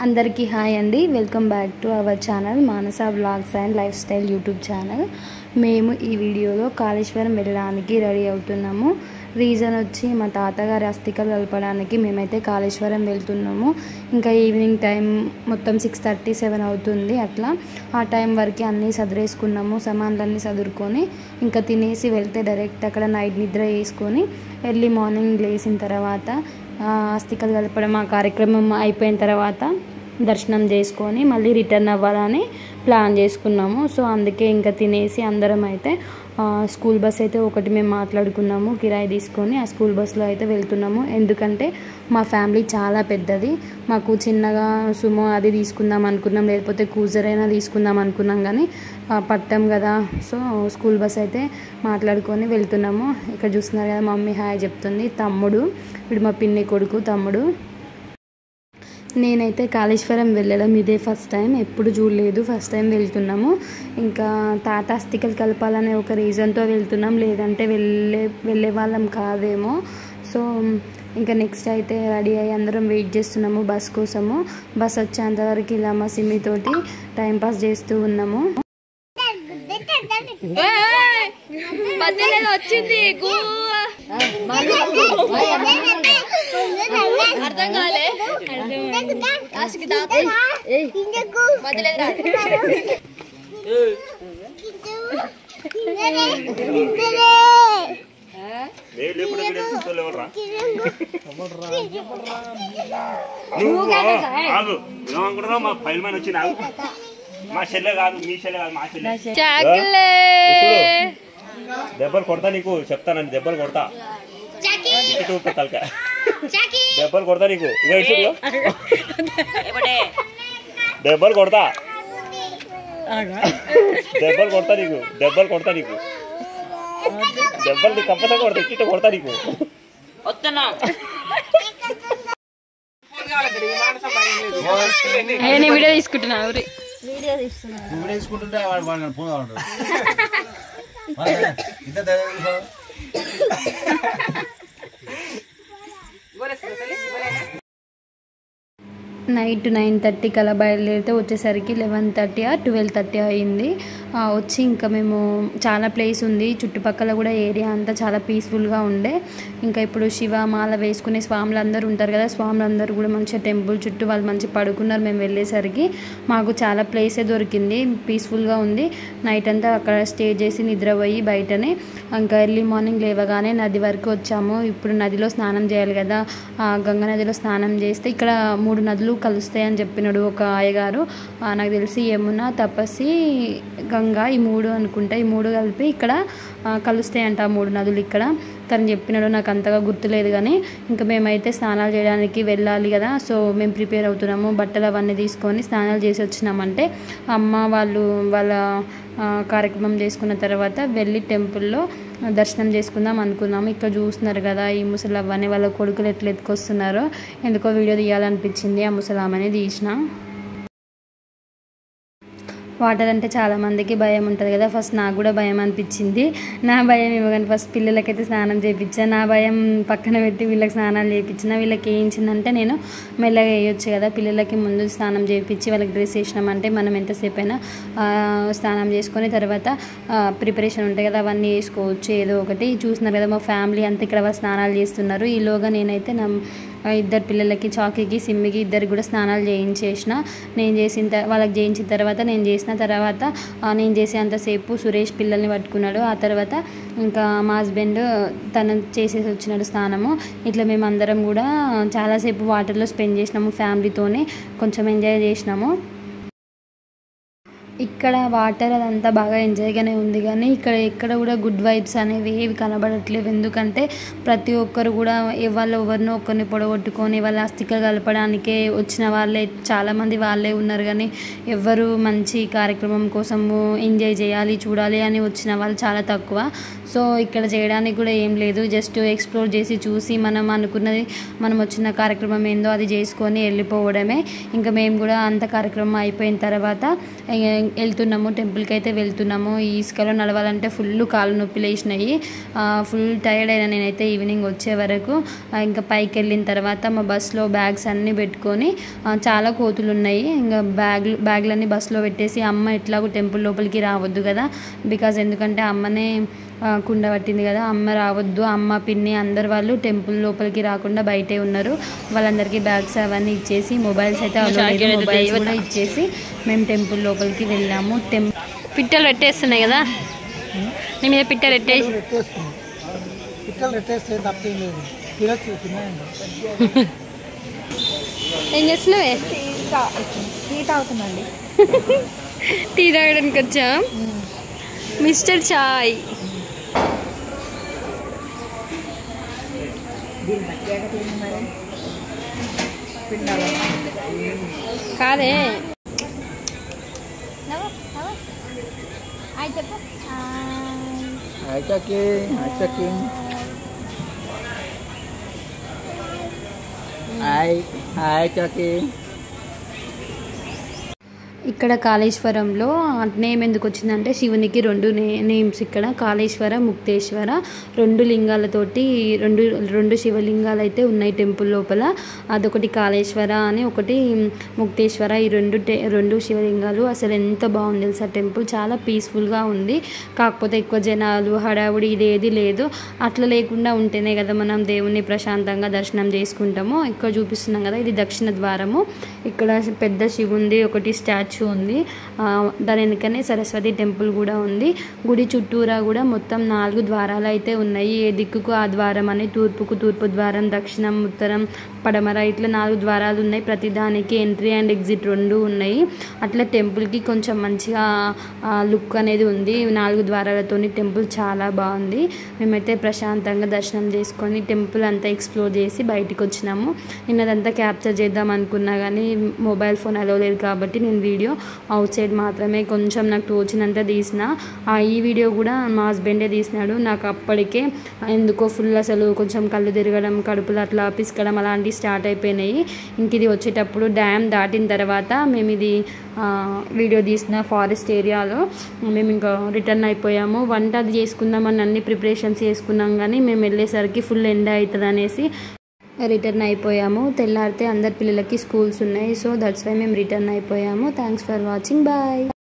అందరికీ హాయ్ అండి, welcome back to our channel Manasa vlogs and life style YouTube channel. మేము ఈ వీడియోలో కాళేశ్వరం వెళ్ళడానికి రెడీ అవుతున్నాము. రీజన్ వచ్చి మా తాతగారి అస్థికలు కలపడానికి మేమైతే కాళేశ్వరం వెళ్తున్నాము. ఇంకా ఈవినింగ్ టైం మొత్తం 6:37 అవుతుంది. అట్లా ఆ టైం వరకు అన్నీ సదిరేసుకున్నాము, సామాన్లన్నీ సదురుకొని ఇంకా తినేసి వెళ్తే డైరెక్ట్ అక్కడ నైట్ నిద్ర వేసుకొని ఎర్లీ మార్నింగ్ లేచిన తర్వాత అస్థికలు కలపడం ఆ కార్యక్రమం అయిపోయిన తర్వాత దర్శనం చేసుకొని మళ్ళీ రిటర్న్ అవ్వాలని ప్లాన్ చేసుకున్నాము. సో అందుకే ఇంకా తినేసి అందరం అయితే స్కూల్ బస్ అయితే ఒకటి మేము మాట్లాడుకున్నాము, కిరాయి తీసుకొని ఆ స్కూల్ బస్లో అయితే వెళ్తున్నాము. ఎందుకంటే మా ఫ్యామిలీ చాలా పెద్దది, మాకు చిన్నగా సుమో అది తీసుకుందాం అనుకున్నాం, లేకపోతే క్రూజర్ అయినా తీసుకుందాం అనుకున్నాం, కానీ పట్టాం కదా. సో స్కూల్ బస్ అయితే మాట్లాడుకొని వెళ్తున్నాము. ఇక్కడ చూస్తున్నారు కదా, మమ్మీ హాయ్ చెప్తుంది. తమ్ముడు ఇప్పుడు మా పిన్ని కొడుకు తమ్ముడు. నేనైతే కాళేశ్వరం వెళ్ళడం ఇదే ఫస్ట్ టైం, ఎప్పుడు చూడలేదు, ఫస్ట్ టైం వెళ్తున్నాము. ఇంకా తాత అస్థికలు కలపాలనే ఒక రీజన్తో వెళ్తున్నాం, లేదంటే వెళ్ళే వాళ్ళం కాదేమో. సో ఇంకా నెక్స్ట్ అయితే రెడీ అయ్యి అందరం వెయిట్ చేస్తున్నాము బస్ కోసము. బస్ వచ్చేంతవరకు ఇలా మా సిమ్మితోటి టైంపాస్ చేస్తూ ఉన్నాము. అర్థం కాలే మా ఫైల్ మ్యాన్ వచ్చి మా చెల్లె కాదు, మీ చెల్లె కాదు, మా చెల్లె. దెబ్బలు కొడతా, నీకు చెప్తానండి, దెబ్బలు కొడతా, తలక దెబ్బలు కొడతా నీకు. దెబ్బలు కొడతా, దెబ్బలు కొడతా నీకు, దెబ్బలు కొడతా నీకు, దెబ్బలు నీకు కంపల్సరీ కొడతా, ఇట్ట కొడతా నీకు. వీడియో తీసుకుంటున్నా, వీడియో తీసుకుంటుంటే నైట్ 9:30 కలా బయలుదేరితే వచ్చేసరికి 11:30 or 12:30 అయింది. వచ్చి ఇంకా మేము చాలా ప్లేస్ ఉంది చుట్టుపక్కల కూడా, ఏరియా అంతా చాలా పీస్ఫుల్గా ఉండే. ఇంకా ఇప్పుడు శివ మాల వేసుకునే స్వాములు అందరూ ఉంటారు కదా, స్వాములు అందరూ కూడా మంచిగా టెంపుల్ చుట్టూ వాళ్ళు మంచిగా పడుకున్నారు. మేము వెళ్ళేసరికి మాకు చాలా ప్లేసే దొరికింది, పీస్ఫుల్గా ఉంది. నైట్ అంతా అక్కడ స్టే చేసి నిద్రపోయి బయటనే ఇంకా ఎర్లీ మార్నింగ్ లేవగానే నది వరకు వచ్చాము. ఇప్పుడు నదిలో స్నానం చేయాలి కదా, గంగా నదిలో స్నానం చేస్తే ఇక్కడ 3 నదులు కలుస్తాయని చెప్పినాడు ఒక అయ్యగారు. నాకు తెలిసి యమున, తపస్సి, గంగా, ఈ 3 అనుకుంటా, ఈ 3 కలిపి ఇక్కడ కలుస్తాయంట, 3 నదులు ఇక్కడ తను చెప్పినాడు. నాకు అంతగా గుర్తులేదు, కానీ ఇంకా మేమైతే స్నానాలు చేయడానికి వెళ్ళాలి కదా. సో మేము ప్రిపేర్ అవుతున్నాము, బట్టలు అవన్నీ తీసుకొని స్నానాలు చేసి వచ్చినామంటే అమ్మ వాళ్ళు వాళ్ళ కార్యక్రమం చేసుకున్న తర్వాత వెళ్ళి టెంపుల్లో దర్శనం చేసుకుందాం అనుకున్నాము. ఇక్కడ చూస్తున్నారు కదా, ఈ ముసలవ్వని వాళ్ళ కొడుకులు ఎట్లా ఎత్తుకొస్తున్నారో, ఎందుకో వీడియో తీయాలనిపించింది, ఆ ముసలామని తీసిన. వాటర్ అంటే చాలామందికి భయం ఉంటుంది కదా, ఫస్ట్ నాకు కూడా భయం అనిపించింది. నా భయం ఇవ్వగానే ఫస్ట్ పిల్లలకైతే స్నానం చేయించాను, నా భయం పక్కన పెట్టి వీళ్ళకి స్నానాలు చేయించిన. వీళ్ళకి వేయించిందంటే నేను మెల్లగా వేయొచ్చు కదా, పిల్లలకి ముందు స్నానం చేయించి వాళ్ళకి డ్రెస్ వేసినామంటే మనం ఎంతసేపు అయినా స్నానం చేసుకొని తర్వాత ప్రిపరేషన్ ఉంటాయి కదా, అవన్నీ వేసుకోవచ్చు ఏదో ఒకటి. చూస్తున్నారు కదా, మా ఫ్యామిలీ అంతా ఇక్కడ స్నానాలు చేస్తున్నారు. ఈలోగా నేనైతే నా 2 పిల్లలకి, చాకీకి, సిమ్మికి, ఇద్దరికి కూడా స్నానాలు చేయించేసిన. వాళ్ళకి చేయించిన తర్వాత నేను చేసిన తర్వాత నేను చేసేంతసేపు సురేష్ పిల్లల్ని పట్టుకున్నాడు. ఆ తర్వాత ఇంకా మా హస్బెండ్ తను చేసేసి వచ్చినాడు స్నానము. ఇట్లా మేము అందరం కూడా చాలాసేపు వాటర్లో స్పెండ్ చేసినాము, ఫ్యామిలీతోనే కొంచెం ఎంజాయ్ చేసినాము. ఇక్కడ వాటర్ అదంతా బాగా ఎంజాయ్గానే ఉంది, కానీ ఇక్కడ ఎక్కడ కూడా గుడ్ వైబ్స్ అనేవి ఏవి కనబడట్లేవు. ఎందుకంటే ప్రతి ఒక్కరు కూడా ఎవరినో ఒకరిని పొడగొట్టుకొని వాళ్ళ అస్థికలు కలపడానికే వచ్చిన వాళ్ళే చాలామంది వాళ్ళే ఉన్నారు, కానీ ఎవరు మంచి కార్యక్రమం కోసము ఎంజాయ్ చేయాలి, చూడాలి అని వచ్చిన వాళ్ళు చాలా తక్కువ. సో ఇక్కడ చేయడానికి కూడా ఏం లేదు, జస్ట్ ఎక్స్ప్లోర్ చేసి చూసి మనం అనుకున్నది, మనం వచ్చిన కార్యక్రమం ఏందో అది చేసుకొని వెళ్ళిపోవడమే. ఇంకా మేము కూడా అంత కార్యక్రమం అయిపోయిన తర్వాత వెళ్తున్నాము, టెంపుల్కి అయితే వెళ్తున్నాము. ఈ ఇసుకలో నడవాలంటే ఫుల్ కాళ్ళు నొప్పి లేచినాయి. ఫుల్ టైర్డ్ అయినా నేనైతే ఈవినింగ్ వచ్చే వరకు. ఇంకా పైకి వెళ్ళిన తర్వాత మా బస్సులో బ్యాగ్స్ అన్నీ పెట్టుకొని, చాలా కోతులు ఉన్నాయి, ఇంకా బ్యాగ్లన్నీ బస్సులో పెట్టేసి అమ్మ ఎట్లాగో టెంపుల్ లోపలికి రావద్దు కదా, బికాజ్ ఎందుకంటే అమ్మనే కుండ పట్టింది కదా, అమ్మ రావద్దు, అమ్మ పిన్ని అందరు వాళ్ళు టెంపుల్ లోపలికి రాకుండా బయటే ఉన్నారు. వాళ్ళందరికీ బ్యాగ్స్ అవన్నీ ఇచ్చేసి, మొబైల్స్ అయితే మొబైల్స్ కూడా ఇచ్చేసి మేము టెంపుల్ లోపలికి వెళ్ళాము. పిట్టలు పెట్టేస్తున్నాయి కదా నీ మీద, పిట్టలు ఏం చేస్తున్నావే? టీ తాగుతుందండి. టీ తాగడానికి వచ్చా. మిస్టర్ చాయ్. కాదే చెప్పు. ఇక్కడ కాళేశ్వరంలో నేమ్ ఎందుకు వచ్చిందంటే శివునికి 2 నేమ్స్ ఇక్కడ, కాళేశ్వర, ముక్తేశ్వర, 2 లింగాలతోటి 2 శివలింగాలు అయితే ఉన్నాయి టెంపుల్ లోపల. అదొకటి కాళేశ్వర అని, ఒకటి ముక్తేశ్వర. ఈ 2 శివలింగాలు. అసలు ఎంత బాగుంది తెలుసా టెంపుల్, చాలా పీస్ఫుల్గా ఉంది. కాకపోతే ఎక్కువ జనాలు, హడావుడి ఇదేది లేదు. అట్లా లేకుండా ఉంటేనే కదా మనం దేవుణ్ణి ప్రశాంతంగా దర్శనం చేసుకుంటాము. ఇక్కడ చూపిస్తున్నాం కదా, ఇది దక్షిణ ద్వారము. ఇక్కడ పెద్ద శివుంది, ఒకటి స్టాచ్యూ ఉంది. దాని వెనుకనే సరస్వతి టెంపుల్ కూడా ఉంది. గుడి చుట్టూరా కూడా మొత్తం 4 ద్వారాలు అయితే ఉన్నాయి. ఏ దిక్కుకు ఆ ద్వారం అని, తూర్పుకు తూర్పు ద్వారం, దక్షిణం, ఉత్తరం, పడమర, ఇట్లా 4 ద్వారాలు ఉన్నాయి. ప్రతి దానికి ఎంట్రీ అండ్ ఎగ్జిట్ 2 ఉన్నాయి. అట్లా టెంపుల్కి కొంచెం మంచిగా లుక్ అనేది ఉంది. 4 ద్వారాలతో టెంపుల్ చాలా బాగుంది. మేమైతే ప్రశాంతంగా దర్శనం చేసుకొని టెంపుల్ అంతా ఎక్స్ప్లోర్ చేసి బయటికి వచ్చినాము. నిన్నదంతా క్యాప్చర్ చేద్దాం అనుకున్నా కానీ మొబైల్ ఫోన్ అలో లేదు కాబట్టి నేను వీడియో అవుట్ సైడ్ మాత్రమే కొంచెం నాకు తోచినంత తీసిన. ఈ వీడియో కూడా మా హస్బెండే తీసినాడు. నాకు అప్పటికే ఎందుకో ఫుల్ అసలు కొంచెం కళ్ళు తిరగడం, కడుపులు అట్లా పిసకడం అలాంటివి స్టార్ట్ అయిపోయినాయి. ఇంక ఇది వచ్చేటప్పుడు డ్యామ్ దాటిన తర్వాత మేము ఇది వీడియో తీసిన ఫారెస్ట్ ఏరియాలో మేము ఇంకా రిటర్న్ అయిపోయాము. వంట అది చేసుకుందామని అన్ని ప్రిపరేషన్స్ చేసుకున్నాం కానీ మేము వెళ్ళేసరికి ఫుల్ ఎండ అవుతుంది అనేసి రిటర్న్ అయిపోయాము. తెల్లారితే అందరి పిల్లలకి స్కూల్స్ ఉన్నాయి. సో దట్స్ వై మేము రిటర్న్ అయిపోయాము. Thanks for watching. బాయ్.